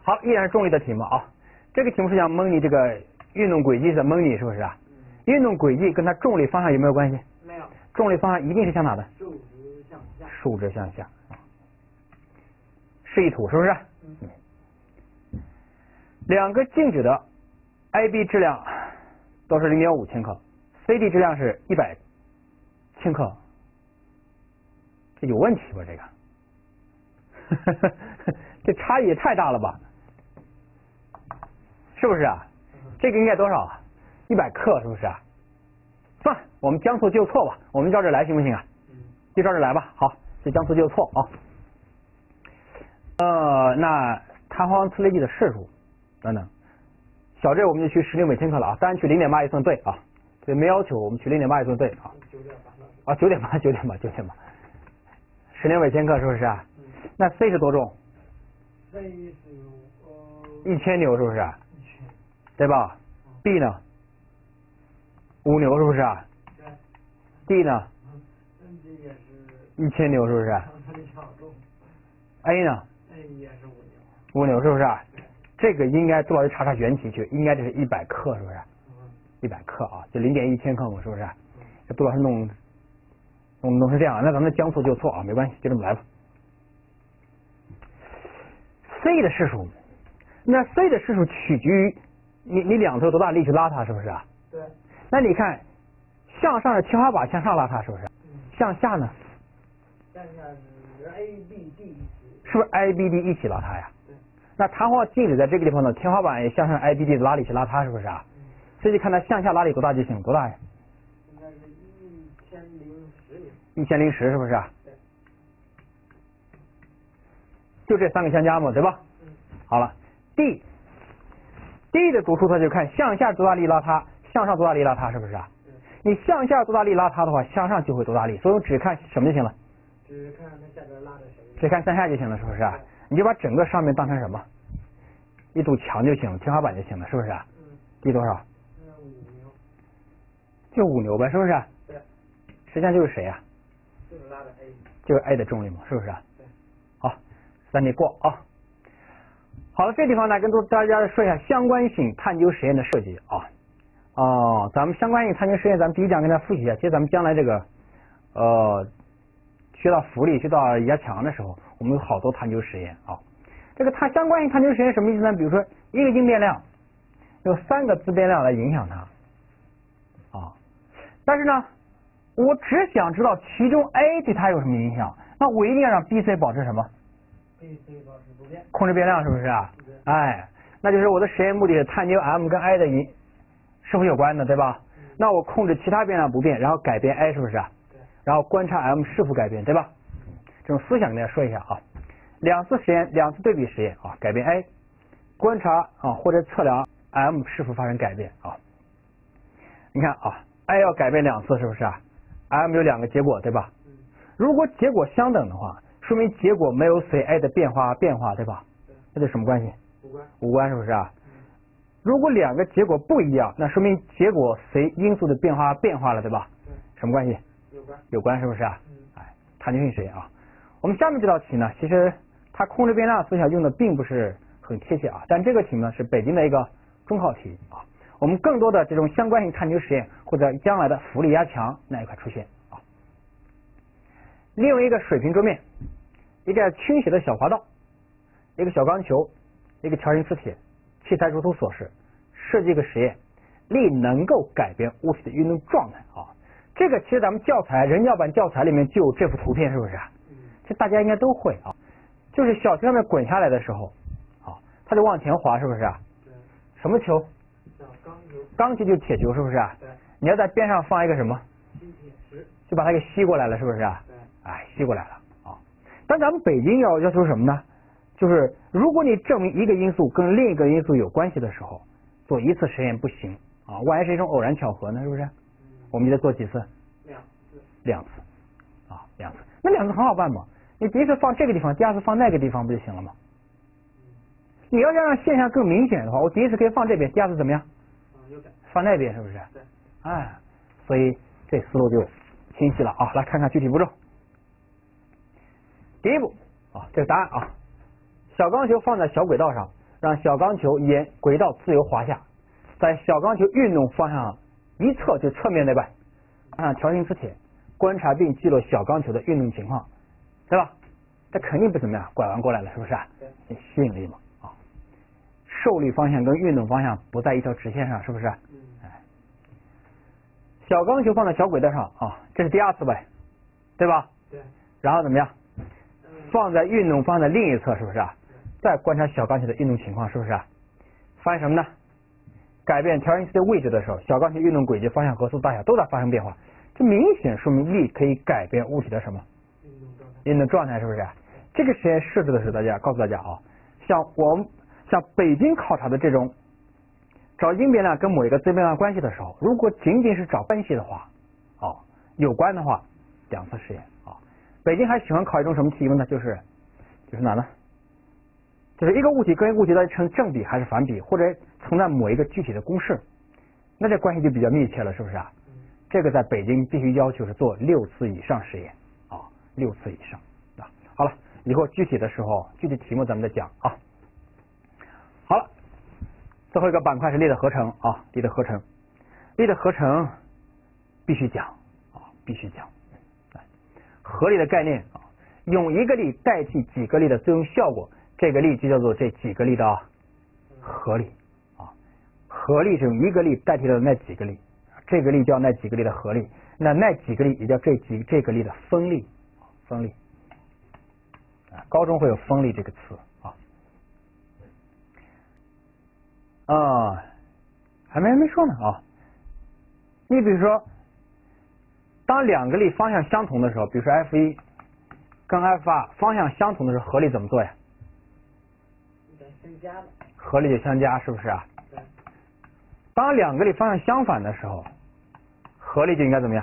好，依然是重力的题目啊。这个题目是想蒙你这个运动轨迹是蒙你是不是啊？运动轨迹跟它重力方向有没有关系？ 没有。 重力方向一定是向哪的？ 竖直向下。 竖直向下。示意图是不是？两个静止的 AB 质量都是 0.5 千克 ，CD 质量是100千克，这有问题吧？这个，这差异也太大了吧？是不是啊？这个应该多少啊？100克是不是啊？算了，我们将错就错吧，我们照这来行不行啊？就照这来吧。好，这将错就错啊。那弹簧磁力计的释数等等，小这我们就取10每千克了啊，当然取0.8也算对啊，这没要求，我们取0.8也算对啊。9.8 10每千克是不是啊？那 C 是多重 ？C 是 1000牛是不是啊？对吧？B 呢？5牛是不是啊？D 呢 ？D 也是 1000牛是不是？A 呢 ？A 也是 5牛是不是啊？这个应该杜老师查查原题去，应该这是100克是不是？100克啊，就0.1千克嘛，是不是？这杜老师弄是这样，那咱们将错就错啊，没关系，就这么来吧。C 的释数，那 C 的释数取决于你两头多大力去拉它，是不是啊？ 对。 那你看，向上是天花板向上拉它，是不是？向下呢？ 向下是 ABD 一起。 是不是 ABD 一起拉它呀？ 对。 那弹簧静止在这个地方呢，天花板也向上 ABD 的拉力去拉它，是不是啊？所以就看它向下拉力多大就行，多大呀？ 应该是 1010是不是啊？ 对。 就这3个相加嘛，对吧？好了 ，D 的读数它就看向下多大力拉它，向上多大力拉它，是不是啊？你向下多大力拉它的话，向上就会多大力，所以我只看什么就行了？ 只看它下边拉的谁？ 只看向下就行了，是不是啊？你就把整个上面当成什么？一堵墙就行了，天花板就行了，是不是啊？D 多少 ？5牛。 就5牛呗，是不是？ 对。 实际上就是谁啊？ 就是拉的 A。 就是 A 的重力嘛，是不是啊？ 对。 好，3题过啊。好了，这地方呢，跟大家说一下相关性探究实验的设计啊。咱们相关性探究实验，咱们第一讲跟大家复习一下。其实咱们将来这个学到浮力、学到压强的时候，我们有好多探究实验啊。这个相关性探究实验什么意思呢？比如说一个应变量有3个自变量来影响它啊，但是呢，我只想知道其中 A 对它有什么影响，那我一定要让 B、C 保持什么？ B、C 保持不变。 控制变量是不是啊？哎，那就是我的实验目的是探究 M 跟 I 的是否有关的，对吧？那我控制其他变量不变，然后改变 I 是不是啊？ 对。 然后观察 M 是否改变，对吧？这种思想跟大家说一下啊。2次实验，2次对比实验啊，改变 I， 观察或者测量 M 是否发生改变啊。你看啊 ，I 要改变2次，是不是啊 ？M 有2个结果，对吧？如果结果相等的话，说明结果没有随 I 的变化，对吧？那这什么关系？无关，是不是啊？如果2个结果不一样，那说明结果随因素的变化了，对吧？什么关系？有关，是不是啊？探究性实验啊。我们下面这道题呢，其实它控制变量思想用的并不是很贴切啊，但这个题呢是北京的一个中考题啊。我们更多的这种相关性探究实验或者将来的浮力压强那一块出现啊。利用一个水平桌面，一个倾斜的小滑道，一个小钢球，一个条形磁铁，器材如图所示，设计一个实验，力能够改变物体的运动状态啊。这个其实咱们人教版教材里面就有这幅图片，是不是啊？这大家应该都会啊。就是小球上面滚下来的时候啊，它就往前滑，是不是啊？ 对。 什么球？钢球就是铁球，是不是啊？ 对。 你要在边上放一个什么？ 吸铁石。 就把它给吸过来了，是不是啊？ 对。 吸过来了啊。但咱们北京要求什么呢？就是如果你证明一个因素跟另一个因素有关系的时候，做1次实验不行啊，万一是一种偶然巧合呢，是不是？我们就得做几次？2次啊，2次。那2次很好办嘛，你第一次放这个地方，第2次放那个地方不就行了吗？你要让现象更明显的话，我第一次可以放这边，第2次怎么样？放那边，是不是？ 对。 所以这思路就清晰了啊。来看看具体步骤。第一步啊，这个答案啊，小钢球放在小轨道上， 让小钢球沿轨道自由滑下，在小钢球运动方向一侧就侧面对吧，上条形磁铁，观察并记录小钢球的运动情况，对吧？这肯定不怎么样，拐弯过来了，是不是？对，吸引力嘛啊，受力方向跟运动方向不在一条直线上，是不是？小钢球放在小轨道上啊，这是第二次呗，对吧？ 对。 然后怎么样？放在运动方向的另一侧，是不是？再观察小钢球的运动情况，是不是？发现什么呢？改变条形磁铁位置的时候，小钢球运动轨迹、方向和速、大小都在发生变化。这明显说明力可以改变物体的什么？运动状态，是不是？这个实验设置的是告诉大家啊，像北京考察的这种找因变量跟某一个自由变量关系的时候，如果仅仅是找关系的话，有关的话，2次实验啊。北京还喜欢考一种什么题目呢？就是哪呢？就是一个物体跟一个物体到底成正比还是反比，或者存在某一个具体的公式，那这关系就比较密切了，是不是啊？这个在北京必须要求是做6次以上实验啊，6次以上啊。好了，以后具体的时候具体题目咱们再讲啊。好了，最后一个板块是力的合成啊，力的合成必须讲啊，必须讲。合力的概念啊，用一个力代替几个力的作用效果，这个力就叫做这几个力的合力啊。合力是用一个力代替了那几个力，这个力叫那几个力的合力，那几个力也叫这个力的分力。分力高中会有分力这个词啊。还没说呢啊。你比如说，当2个力方向相同的时候，比如说 F1跟 F2方向相同的时候，合力怎么做呀？ 相加的。 合力就相加，是不是啊？ 对。 当2个力方向相反的时候，合力就应该怎么样？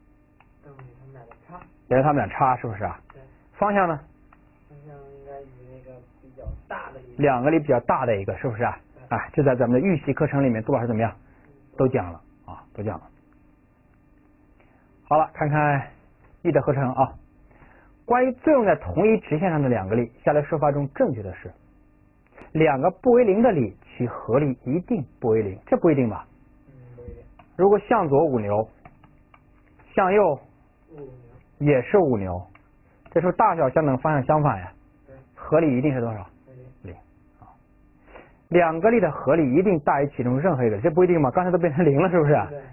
给他们俩差，是不是啊？ 对。 方向呢？ 方向应该以那个比较大的一个。 2个力比较大的一个，是不是啊？哎，这在咱们的预习课程里面杜老师怎么样？都讲了啊，都讲了。好了，看看力的合成啊。关于作用在同一直线上的2个力，下列说法中正确的是：2个不为0的力，其合力一定不为0。这不一定吧？ 不一定。 如果向左5牛，向右也是5牛，这时候大小相等，方向相反呀，合力一定是多少？0。2个力的合力一定大于其中任何一个，这不一定嘛？刚才都变成0了，是不是？ 对。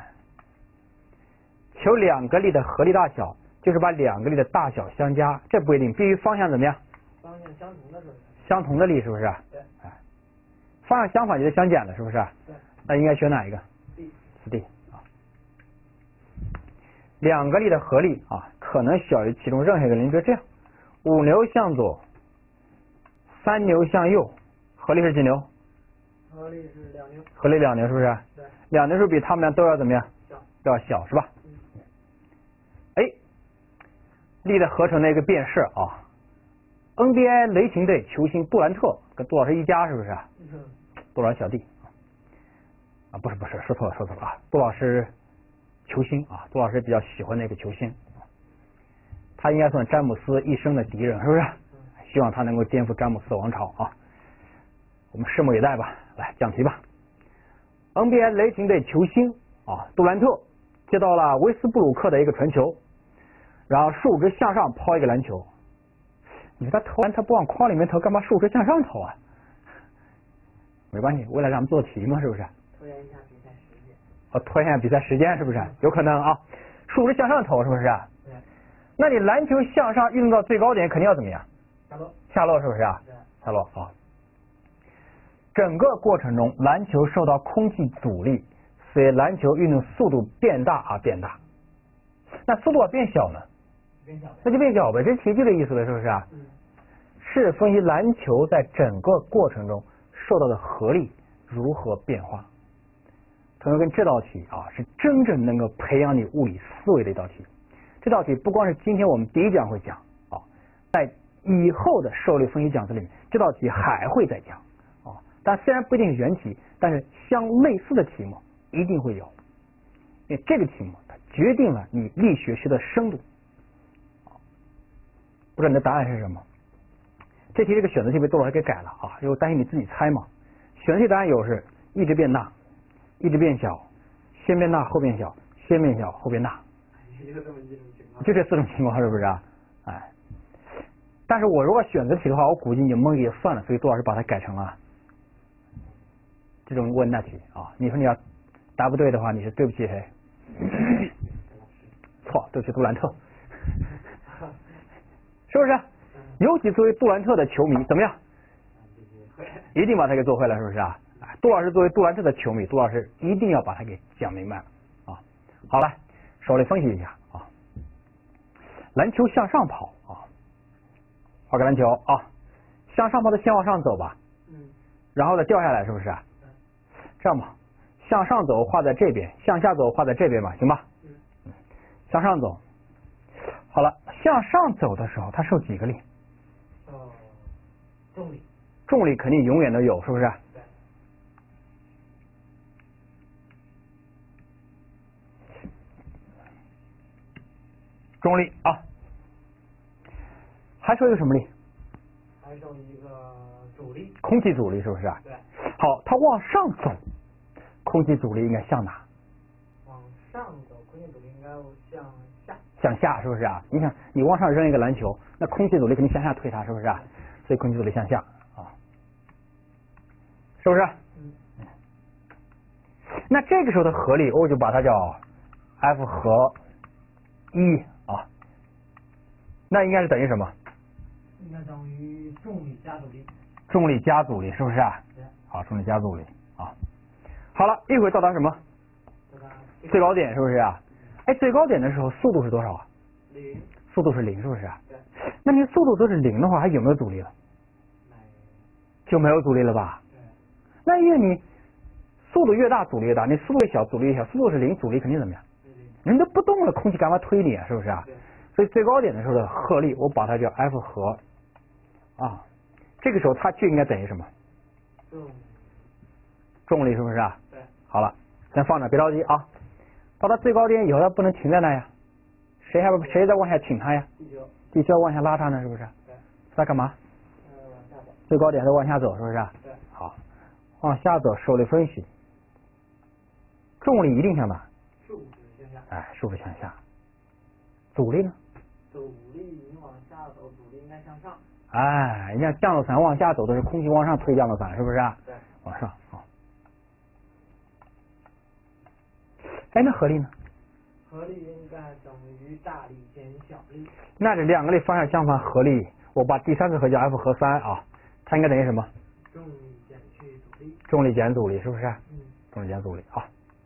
求2个力的合力大小，就是把2个力的大小相加，这不一定，必须方向怎么样？ 方向相同的时候。 相同的力是不是？ 对。 方向相反就是相减的，是不是？ 对。 那应该选哪一个？D 啊。2个力的合力啊，可能小于其中任何一个力，就这样：5牛向左，3牛向右，合力是几牛？ 合力是2牛。 合力2牛，是不是？ 对。 2牛是比他们俩都要怎么样？都要小，是吧？力的合成的一个变式啊。NBA 雷霆队球星杜兰特跟杜老师一家，是不是？杜老师小弟啊，不是，说错了啊。杜老师球星啊，杜老师比较喜欢那个球星，他应该算詹姆斯一生的敌人，是不是？希望他能够颠覆詹姆斯王朝啊。我们拭目以待吧。来讲题吧。NBA 雷霆队球星啊，杜兰特接到了威斯布鲁克的一个传球，然后竖直向上抛一个篮球。你说他投篮他不往筐里面投，干嘛竖直向上投啊？没关系，为了让我们做题嘛，是不是？ 拖延一下比赛时间。 拖延一下比赛时间，是不是？有可能啊，竖直向上投，是不是？ 对。 那你篮球向上运动到最高点，肯定要怎么样？下落，是不是啊？ 对。 下落啊。整个过程中，篮球受到空气阻力，所以篮球运动速度变大。那速度要变小呢？那就变小呗，这题就这意思了，是不是啊？是分析篮球在整个过程中受到的合力如何变化。同学跟这道题啊，是真正能够培养你物理思维的一道题。这道题不光是今天我们第一讲会讲啊，在以后的受力分析讲座里面，这道题还会再讲啊。但虽然不一定是原题，但是相类似的题目一定会有，因为这个题目它决定了你力学学的深度。不知道你的答案是什么？ 这题这个选择题被杜老师给改了啊，因为我担心你自己猜嘛。选择题答案有是一直变大，一直变小，先变大后变小，先变小后变大， 就这么一种情况。 就这4种情况是不是啊？哎，但是我如果选择题的话，我估计你蒙也算了，所以杜老师把它改成了这种问答题啊。你说你要答不对的话，你是对不起谁？错，对不起杜兰特，是不是？尤其作为杜兰特的球迷，怎么样？一定把他给做会了，是不是啊？杜老师作为杜兰特的球迷，杜老师一定要把他给讲明白了啊。好了，手里分析一下啊。篮球向上跑啊，画个篮球啊，向上跑的先往上走吧，然后呢掉下来，是不是啊？这样吧，向上走画在这边，向下走画在这边吧，行吧？向上走。好了，向上走的时候，它受几个力？ 重力。 重力肯定永远都有，是不是？ 对。 重力啊，还受一个什么力？ 还受一个阻力。 空气阻力，是不是啊？ 对。 好，它往上走，空气阻力应该向哪？ 往上走，空气阻力应该向下。 向下，是不是啊？你想，你往上扔一个篮球，那空气阻力肯定向下推它，是不是啊？所以空气阻力向下啊，是不是？那这个时候的合力，我就把它叫 F 和1啊，那应该是等于什么？ 应该等于重力加阻力。 重力加阻力，是不是啊？ 对。 好，重力加阻力啊。好了，一会儿到达什么？最高点，是不是啊？哎，最高点的时候速度是多少啊 ？0。 速度是0，是不是啊？ 对。 那你速度都是0的话，还有没有阻力了？就没有阻力了吧？ 对。 那因为你速度越大，阻力越大；你速度越小，阻力越小。速度是0，阻力肯定怎么样？人都不动了，空气干嘛推你啊？是不是啊？所以最高点的时候的荷力，我把它叫 F 和啊。这个时候它就应该等于什么？重力，是不是啊？ 对。 好了，先放着，别着急啊。到它最高点以后，它不能停在那呀。谁在往下请它呀？地球要往下拉它呢，是不是？ 对。 在干嘛？ 往下走。 最高点是往下走，是不是？ 对。 好，往下走，受力分析，重力一定向哪？ 竖直向下。 哎，竖直向下。阻力呢？ 阻力你往下走，阻力应该向上。 哎，人家降落伞往下走的是空气往上推降落伞，是不是啊？ 对。 往上啊。哎，那合力呢？ 合力应该等于大力减小力。 那这两个力方向相反，合力，我把第三次合叫 F 和3啊，它应该等于什么？ 重力减去阻力。 重力减阻力，是不是？重力减阻力啊。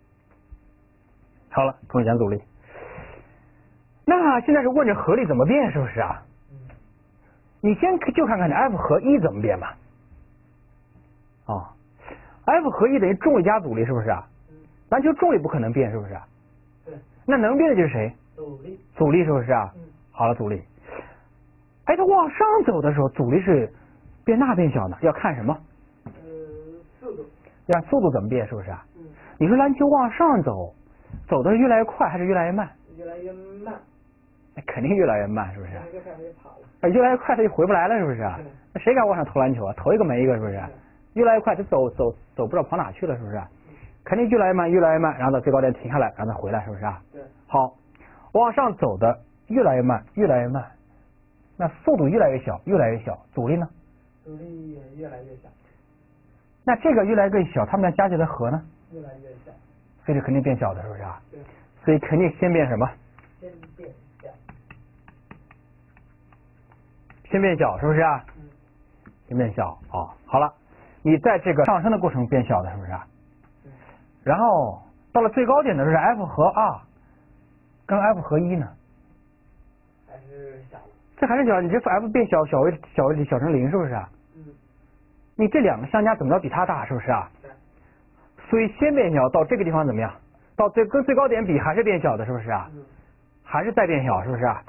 好了，重力减阻力。那现在是问这合力怎么变，是不是啊？你先就看看你 F 和1怎么变吧。啊 ，F 和1等于重力加阻力，是不是啊？篮球重力不可能变，是不是啊？ 对。 那能变的就是谁？ 阻力。 阻力，是不是啊？好了，阻力。哎，它往上走的时候，阻力是变大变小呢？要看什么？ 速度。 要看速度怎么变，是不是啊？你说篮球往上走，走的是越来越快还是越来越慢？ 越来越慢。 那肯定越来越慢，是不是？ 越来越越来越快，它就回不来了，是不是啊？那谁敢往上投篮球啊？投一个没一个，是不是？越来越快，它走不知道跑哪去了，是不是？肯定越来越慢，越来越慢，然后到最高点停下来，然后再回来，是不是啊？ 对。 好，往上走的越来越慢，越来越慢，那速度越来越小，越来越小，阻力呢？ 阻力也越来越小。 那这个越来越小，它们俩加起来和呢？ 越来越小。 所以这肯定变小的，是不是啊？ 对。 所以肯定先变什么？ 先变小。 先变小，是不是啊？先变小啊。好了，你在这个上升的过程变小的，是不是啊？然后到了最高点的时候是 F 和2，跟 F 和1呢？ 还是小。 这还是小，你这 F 变小，小成0，是不是啊？你这两个相加怎么着比它大，是不是啊？ 对。 所以先变小，到这个地方怎么样？到跟最高点比还是变小的，是不是啊？还是再变小，是不是啊？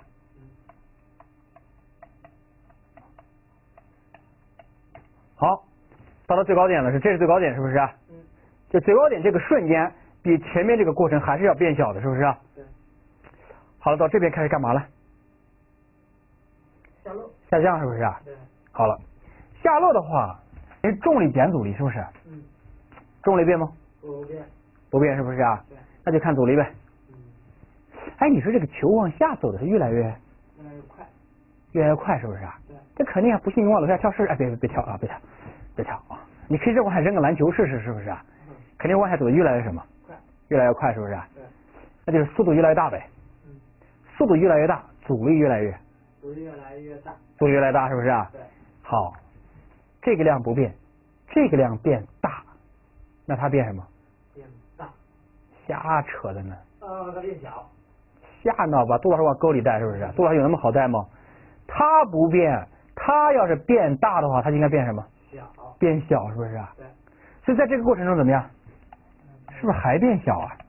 好，到了最高点了，这是最高点，是不是啊？就最高点这个瞬间比前面这个过程还是要变小的，是不是啊？ 对。 好了，到这边开始干嘛了？ 下落。 下降，是不是啊？ 对。 好了， 下落的话，因为重力减阻力是不是？ 嗯。 重力变吗？ 不变。 不变是不是啊？ 对。 那就看阻力呗。 嗯。 哎，你说这个球往下走的是越来越快， 越来越快是不是啊？ 对。 这肯定啊，不信你往楼下跳试试。哎，别跳啊，别跳啊！你可以往下扔个篮球试试，是不是啊？肯定往下走的越来越什么？ 快。越来越快，是不是啊？ 对。 那就是速度越来越大呗。 嗯。 速度越来越大，阻力越来越大。 阻力越来越大， 是不是啊？ 对。 好，这个量不变，这个量变大，那它变什么？ 变大。 瞎扯的呢。 它变小。 瞎闹吧，杜老师往沟里带是不是？杜老师有那么好带吗？它不变，它要是变大的话，它就应该变什么？ 小。 变小是不是啊？ 对。 所以在这个过程中怎么样？是不是还变小啊？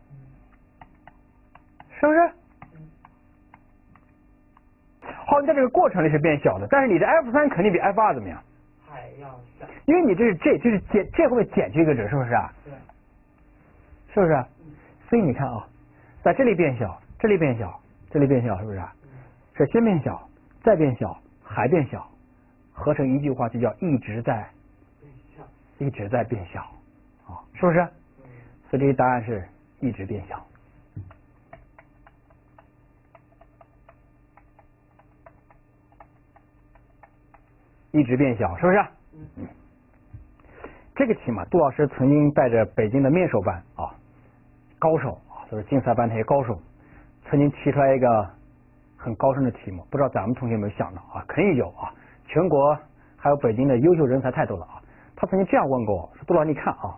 是不是？好，你在这个过程里是变小的，但是你的 F3肯定比 F2怎么样？ 还要小。 因为你这是这会减去一个值，是不是啊？ 对。 是不是？所以你看啊，在这里变小，这里变小，这里变小，是不是啊？是先变小，再变小，还变小，合成一句话就叫一直在变小，啊，是不是？所以这个答案是一直变小。一直变小，是不是？这个题嘛，杜老师曾经带着北京的面授班啊，高手啊，就是竞赛班那些高手，曾经提出来一个很高深的题目，不知道咱们同学有没有想到啊？肯定有啊，全国还有北京的优秀人才太多了啊。他曾经这样问过我，说杜老师，你看啊，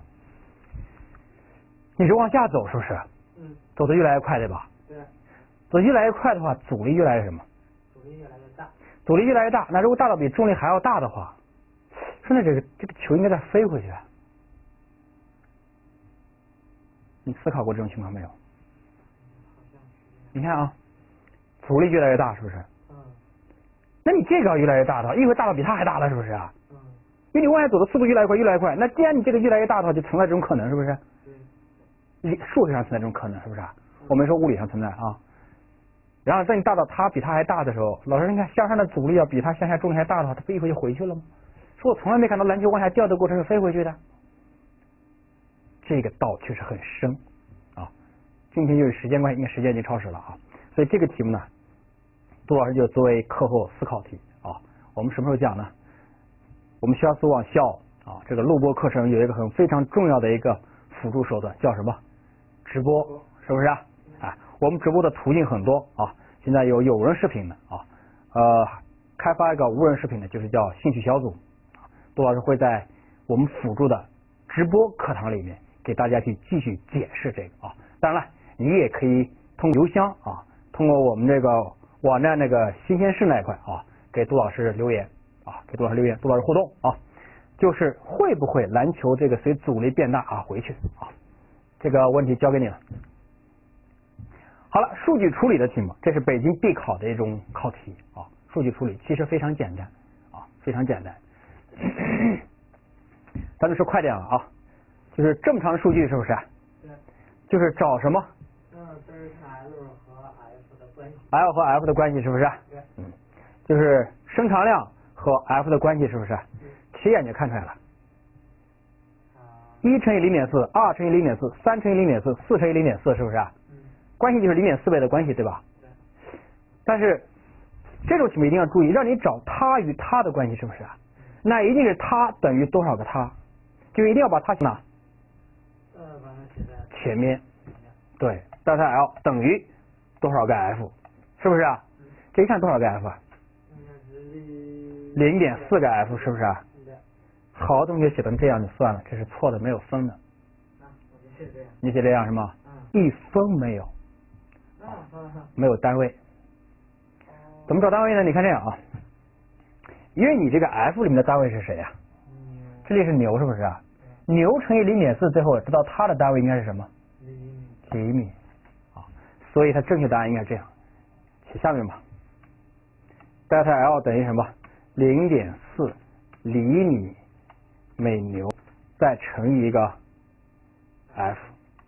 你是往下走，是不是？走得越来越快，对吧？ 对。 走越来越快的话，阻力越来越什么？ 阻力越来越大。 阻力越来越大，那如果大到比重力还要大的话，说那这个球应该再飞回去。你思考过这种情况没有？你看啊，阻力越来越大，是不是？那你这个要越来越大的话，一会大到比它还大了，是不是啊？因为你往下走的速度越来越快，越来越快。那既然你这个越来越大的话，就存在这种可能，是不是？数学上存在这种可能，是不是啊？我没说物理上存在啊。然后在你大到它比它还大的时候，老师你看向上的阻力要比它向下重力还大的话，它不一会就回去了吗？说我从来没看到篮球往下掉的过程是飞回去的。这个道确实很深啊。今天由于时间关系，因为时间已经超时了啊，所以这个题目呢，杜老师就作为课后思考题啊。我们什么时候讲呢？我们学而思网校啊，这个录播课程有一个非常重要的一个辅助手段，叫什么？直播，是不是啊？我们直播的途径很多啊，现在有人视频的啊，开发一个无人视频的，就是叫兴趣小组。杜老师会在我们辅助的直播课堂里面给大家去继续解释这个啊。当然了，你也可以通过邮箱啊，通过我们这个网站那个新鲜事那一块啊，给杜老师留言啊，给杜老师留言，杜老师互动啊，就是会不会篮球这个随阻力变大啊回去啊？这个问题交给你了。好了，数据处理的题目，这是北京必考的一种考题啊。数据处理其实非常简单啊，非常简单。咱们说快点了啊，就是这么长的数据是不是？ 对。 就是找什么？ 这是看 L 和 F 的关系。 L 和 F 的关系是不是？ 对。 就是伸长量和 F 的关系是不是？起眼就看出来了。1乘以0.4， 2乘以0.4， 3乘以0.4， 4乘以0.4，是不是？关系就是0.4倍的关系，对吧？ 对。 但是这种题目一定要注意，让你找它与它的关系，是不是啊？那一定是它等于多少个它，就一定要把它写哪？ 把它写在前面。对，德尔塔 L 等于多少个 F， 是不是啊？这一看多少个 F 啊？0.4个 F， 是不是啊？好同学写成这样就算了，这是错的，没有分的。 我就写这样。 你写这样是吗？一分没有。没有单位。怎么找单位呢？你看这样啊，因为你这个 F 里面的单位是谁呀？这里是牛，是不是啊？牛乘以0.4，最后知道它的单位应该是什么？厘米啊，所以它正确答案应该是这样，写下面吧。德尔塔 L 等于什么？0.4厘米每牛，再乘以一个 F。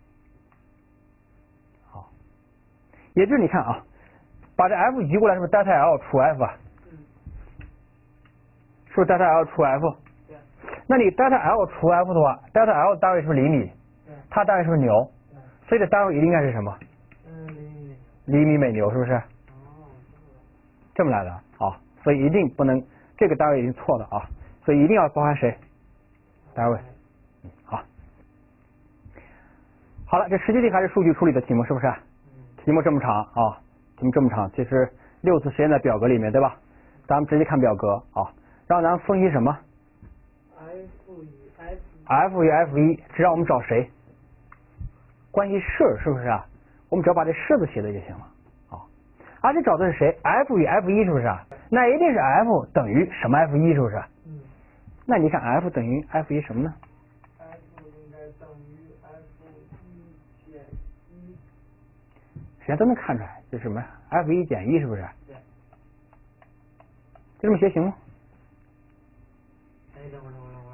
好，也就是你看啊，把这 F 移过来，是不是德尔塔 L 除 F 啊？ 是不是 delta L 除 F？ 对。 那你 delta L 除 F 的话 ，delta L 单位是不是厘米？ 对。 它单位是不是牛？ 对。 所以的单位一定应该是什么？厘米每牛，是不是？这么来的啊，所以一定不能这个单位一定错的啊，所以一定要包含谁？单位。好。好了，这实际题还是数据处理的题目，是不是？题目这么长啊，题目这么长，其实6次实验在表格里面，对吧？咱们直接看表格啊，让咱们分析什么 ？F 与 F1，只让我们找谁？关系式是不是啊？我们只要把这式子写的就行了啊。而且找的是谁 ？F 与 F1 是不是啊？那一定是 F 等于什么 F1 是不是？那你看 F 等于 F1 什么呢 ？F 应该等于 F1 减1。 实际上都能看出来，这是什么 ？F1 减1是不是？ 对。 就这么写行吗？ 哎，等会儿。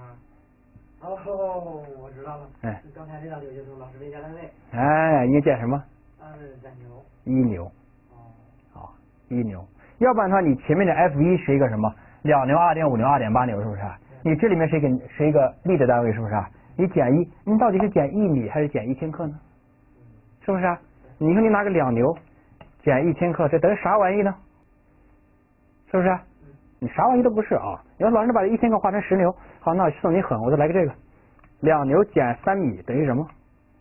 哦，我知道了。 哎。 刚才那道题就是老师没加单位。 哎，应该减什么减牛。 1牛。好，1牛。要不然的话，你前面的 F1 是一个什么？2牛、2.5牛、2.8牛，是不是？你这里面是一个力的单位，是不是？你减1，你到底是减1米还是减1千克呢？是不是啊？你说你拿个2牛减1千克，这等于啥玩意呢？是不是？你啥玩意都不是啊！你要老是把这1千克化成10牛，好，那我送你狠，我再来个这个，2牛减3米等于什么？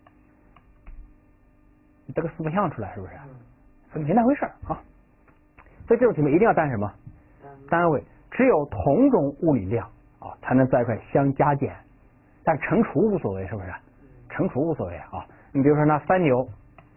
你得个四不像出来，是不是？很简单回事啊。所以这种题目一定要单什么？单位。只有同种物理量啊，才能在一块相加减，但乘除无所谓，是不是？乘除无所谓啊。你比如说拿3牛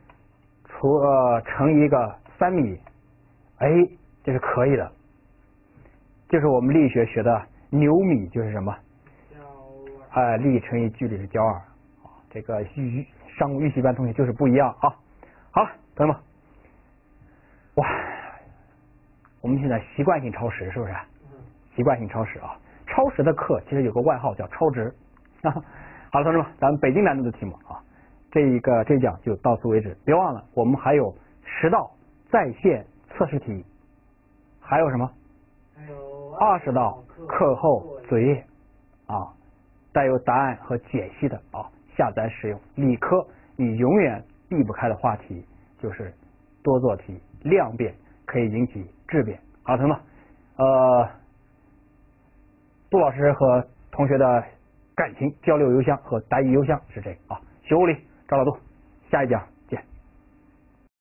乘一个3米，哎，这是可以的。就是我们力学学的牛米就是什么？力乘以距离是焦2。这个上预习班同学就是不一样啊。好了，同学们，哇，我们现在习惯性超时，是不是？习惯性超时啊，超时的课其实有个外号叫超值。好了，同志们，咱们北京难度的题目啊，这一讲就到此为止。别忘了，我们还有10道在线测试题，还有什么？ 还有 20道课后作业啊，带有答案和解析的啊，下载使用。理科你永远避不开的话题就是多做题，量变可以引起质变。好，同学们，杜老师和同学的感情交流邮箱和答疑邮箱是这个啊，学物理赵老杜，下一讲